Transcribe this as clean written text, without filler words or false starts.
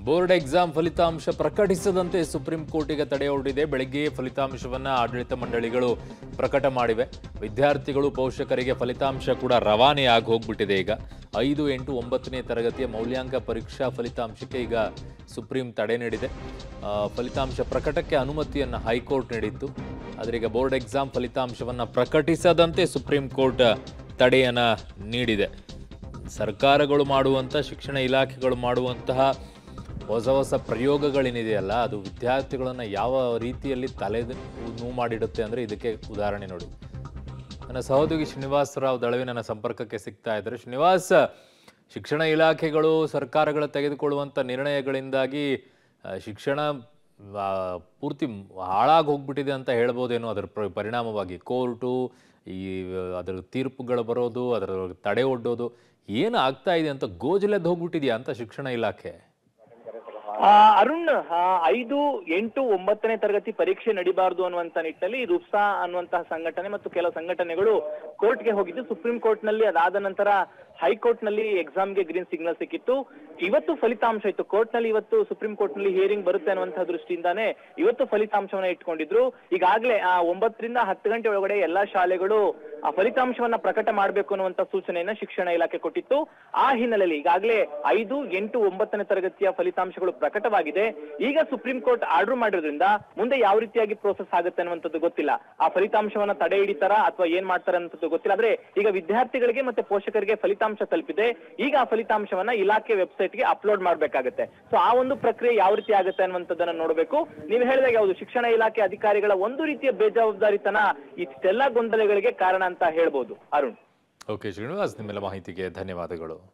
Board exam ಫಲಿತಾಂಶ ಪ್ರಕಟಿಸದಂತೆ supreme ಕೋರ್ಟಿಗೆ ತಡೆ ಒಡ್ಡಿದೆ. ಬೆಳಗ್ಗೆ ಫಲಿತಾಂಶವನ್ನು ಆಡಳಿತ ಮಂಡಳಿಗಳು ಪ್ರಕಟ ಮಾಡಿವೆ. ವಿದ್ಯಾರ್ಥಿಗಳು ಪೋಷಕರಿಗೆ ಫಲಿತಾಂಶ ಕೂಡ ರವಾನೆ ಆಗಿ ಹೋಗ್ಬಿಟ್ಟಿದೆ. ಈಗ 5, 8, 9ನೇ ತರಗತಿಯ ಮೌಲ್ಯಾಂಕ ಪರೀಕ್ಷಾ ಫಲಿತಾಂಶಕ್ಕೆ ಈಗ ಸುಪ್ರೀಂ ತಡೆ ನೀಡಿದೆ. ಫಲಿತಾಂಶ ಪ್ರಕಟಕ್ಕೆ ಅನುಮತಿಯನ್ನು ಹೈಕೋರ್ಟ್ ನೀಡಿತ್ತು. ಆದರೆ ಈಗ ಬೋರ್ಡ್ ಎಕ್ಸಾಮ್ ಫಲಿತಾಂಶವನ್ನು ಪ್ರಕಟಿಸದಂತೆ ಸುಪ್ರೀಂ ಕೋರ್ಟ್ ತಡೆಯನ್ನು ನೀಡಿದೆ. ಸರ್ಕಾರಗಳು ಮಾಡುವಂಥ, ಶಿಕ್ಷಣ ಇಲಾಖೆಗಳು ಮಾಡುವಂತಹ ಹೊಸ ಪ್ರಯೋಗಗಳೇನಿದೆಯಲ್ಲ, ಅದು ವಿದ್ಯಾರ್ಥಿಗಳನ್ನು ಯಾವ ರೀತಿಯಲ್ಲಿ ತಲೆ ನೋವು ಮಾಡಿಡುತ್ತೆ ಅಂದರೆ ಇದಕ್ಕೆ ಉದಾಹರಣೆ ನೋಡಿ. ನನ್ನ ಸಹೋದ್ಯೋಗಿ ಶ್ರೀನಿವಾಸರಾವ್ ದಳವಿ ನನ್ನ ಸಂಪರ್ಕಕ್ಕೆ ಸಿಗ್ತಾ ಇದ್ದಾರೆ. ಶ್ರೀನಿವಾಸ್, ಶಿಕ್ಷಣ ಇಲಾಖೆಗಳು, ಸರ್ಕಾರಗಳು ತೆಗೆದುಕೊಳ್ಳುವಂಥ ನಿರ್ಣಯಗಳಿಂದಾಗಿ ಶಿಕ್ಷಣ ಪೂರ್ತಿ ಹಾಳಾಗಿ ಹೋಗ್ಬಿಟ್ಟಿದೆ ಅಂತ ಹೇಳ್ಬೋದೇನೋ. ಅದರ ಪರಿಣಾಮವಾಗಿ ಕೋರ್ಟು, ಅದರ ತೀರ್ಪುಗಳು ಬರೋದು, ಅದರ ತಡೆ ಒಡ್ಡೋದು ಏನು ಆಗ್ತಾ ಇದೆ ಅಂತ ಗೋಜಲೆದ್ದು ಹೋಗ್ಬಿಟ್ಟಿದೆಯಾ ಅಂತ ಶಿಕ್ಷಣ ಇಲಾಖೆ? ಅರುಣ್, 5, 8, 9ನೇ ತರಗತಿ ಪರೀಕ್ಷೆ ನಡಿಬಾರದು ಅನ್ನುವಂತ ನಿಟ್ಟಿನಲ್ಲಿ ರುಪ್ಸಾ ಅನ್ನುವಂತಹ ಸಂಘಟನೆ ಮತ್ತು ಕೆಲವು ಸಂಘಟನೆಗಳು ಕೋರ್ಟ್ಗೆ ಹೋಗಿದ್ದು. ಸುಪ್ರೀಂ ಕೋರ್ಟ್ ನಲ್ಲಿ ಅದಾದ ನಂತರ ಹೈಕೋರ್ಟ್ ನಲ್ಲಿ ಎಕ್ಸಾಮ್ಗೆ ಗ್ರೀನ್ ಸಿಗ್ನಲ್ ಸಿಕ್ಕಿತ್ತು. ಇವತ್ತು ಫಲಿತಾಂಶ ಇತ್ತು ಕೋರ್ಟ್ ನಲ್ಲಿ. ಇವತ್ತು ಸುಪ್ರೀಂ ಕೋರ್ಟ್ ನಲ್ಲಿ ಹಿಯರಿಂಗ್ ಬರುತ್ತೆ ಅನ್ನುವಂತಹ ದೃಷ್ಟಿಯಿಂದಾನೇ ಇವತ್ತು ಫಲಿತಾಂಶವನ್ನ ಇಟ್ಕೊಂಡಿದ್ರು. ಈಗಾಗಲೇ 9 ರಿಂದ 10 ಗಂಟೆ ಒಳಗಡೆ ಎಲ್ಲಾ ಶಾಲೆಗಳು ಆ ಫಲಿತಾಂಶವನ್ನ ಪ್ರಕಟ ಮಾಡಬೇಕು ಅನ್ನುವಂತ ಸೂಚನೆಯನ್ನ ಶಿಕ್ಷಣ ಇಲಾಖೆ ಕೊಟ್ಟಿತ್ತು. ಆ ಹಿನ್ನೆಲೆಯಲ್ಲಿ ಈಗಾಗಲೇ 5, 8, 9ನೇ ತರಗತಿಯ ಫಲಿತಾಂಶಗಳು ಪ್ರಕಟವಾಗಿದೆ. ಈಗ ಸುಪ್ರೀಂ ಕೋರ್ಟ್ ಆರ್ಡರ್ ಮಾಡಿರೋದ್ರಿಂದ ಮುಂದೆ ಯಾವ ರೀತಿಯಾಗಿ ಪ್ರೋಸೆಸ್ ಆಗುತ್ತೆ ಅನ್ನುವಂಥದ್ದು ಗೊತ್ತಿಲ್ಲ. ಆ ಫಲಿತಾಂಶವನ್ನ ತಡೆ ಹಿಡಿತಾರ ಅಥವಾ ಏನ್ ಮಾಡ್ತಾರೆ ಅನ್ನೋದು ಗೊತ್ತಿಲ್ಲ. ಆದ್ರೆ ಈಗ ವಿದ್ಯಾರ್ಥಿಗಳಿಗೆ ಮತ್ತೆ ಪೋಷಕರಿಗೆ ಫಲಿತಾಂಶ ತಲುಪಿದೆ. ಈಗ ಆ ಫಲಿತಾಂಶವನ್ನ ಇಲಾಖೆ ವೆಬ್ಸೈಟ್ಗೆ ಅಪ್ಲೋಡ್ ಮಾಡ್ಬೇಕಾಗತ್ತೆ. ಸೊ ಆ ಒಂದು ಪ್ರಕ್ರಿಯೆ ಯಾವ ರೀತಿ ಆಗುತ್ತೆ ಅನ್ನುವಂಥದ್ದನ್ನ ನೋಡಬೇಕು. ನೀವು ಹೇಳಿದಾಗ ಯಾವುದು ಶಿಕ್ಷಣ ಇಲಾಖೆ ಅಧಿಕಾರಿಗಳ ಒಂದು ರೀತಿಯ ಬೇಜವಾಬ್ದಾರಿತನ ಇಷ್ಟೆಲ್ಲ ಗೊಂದಲಗಳಿಗೆ ಕಾರಣ ಅಂತ ಹೇಳ್ಬೋದು. ಅರುಣ್. ಓಕೆ ಶ್ರೀನಿವಾಸ್, ನಿಮ್ಮೆಲ್ಲ ಮಾಹಿತಿಗೆ ಧನ್ಯವಾದಗಳು.